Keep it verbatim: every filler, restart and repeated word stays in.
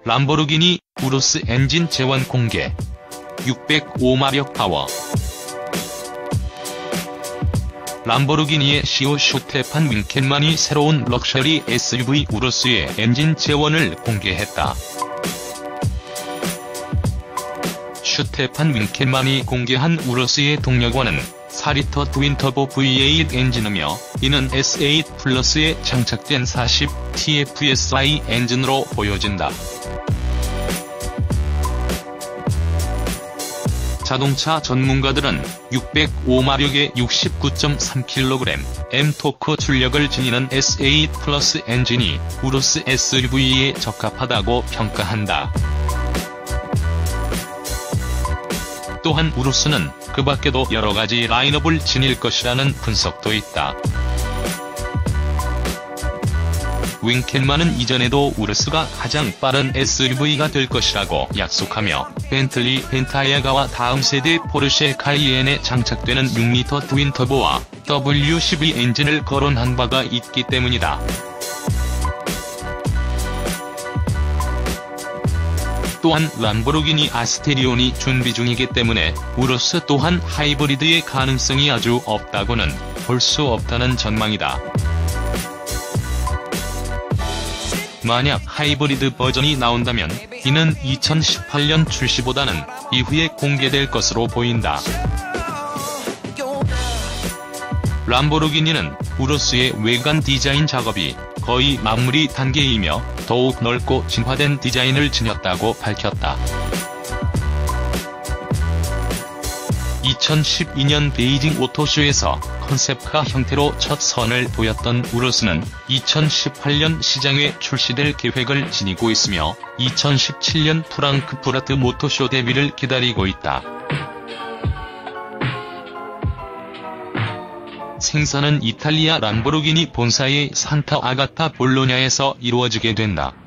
람보르기니 우루스 엔진 재원 공개. 육백오 마력 파워. 람보르기니의 시오 슈테판 윙켈만이 새로운 럭셔리 에스유브이 우루스의 엔진 재원을 공개했다. 슈테판 윙켈만이 공개한 우루스의 동력원은 사 리터 트윈터보 브이 에잇 엔진이며 이는 에스 에잇 플러스에 장착된 사십 티에프에스아이 엔진으로 보여진다. 자동차 전문가들은 육백오 마력의 육십구 점 삼 킬로그램 엠 토크 출력을 지니는 에스 에잇 플러스 엔진이 우루스 에스유브이에 적합하다고 평가한다. 또한 우루스는 그 밖에도 여러가지 라인업을 지닐 것이라는 분석도 있다. 윙켈만은 이전에도 우루스가 가장 빠른 에스유브이가 될 것이라고 약속하며 벤틀리 벤타야가와 다음 세대 포르쉐 카이엔에 장착되는 육 리터 트윈터보와 더블유 십이 엔진을 거론한 바가 있기 때문이다. 또한 람보르기니 아스테리온이 준비 중이기 때문에 우루스 또한 하이브리드의 가능성이 아주 없다고는 볼 수 없다는 전망이다. 만약 하이브리드 버전이 나온다면 이는 이천십팔 년 출시보다는 이후에 공개될 것으로 보인다. 람보르기니는 우루스의 외관 디자인 작업이 거의 마무리 단계이며 더욱 넓고 진화된 디자인을 지녔다고 밝혔다. 이천십이 년 베이징 오토쇼에서 컨셉카 형태로 첫 선을 보였던 우루스는 이천십팔 년 시장에 출시될 계획을 지니고 있으며 이천십칠 년 프랑크푸르트 모토쇼 데뷔를 기다리고 있다. 생산은 이탈리아 람보르기니 본사의 산타 아가타 볼로냐에서 이루어지게 된다.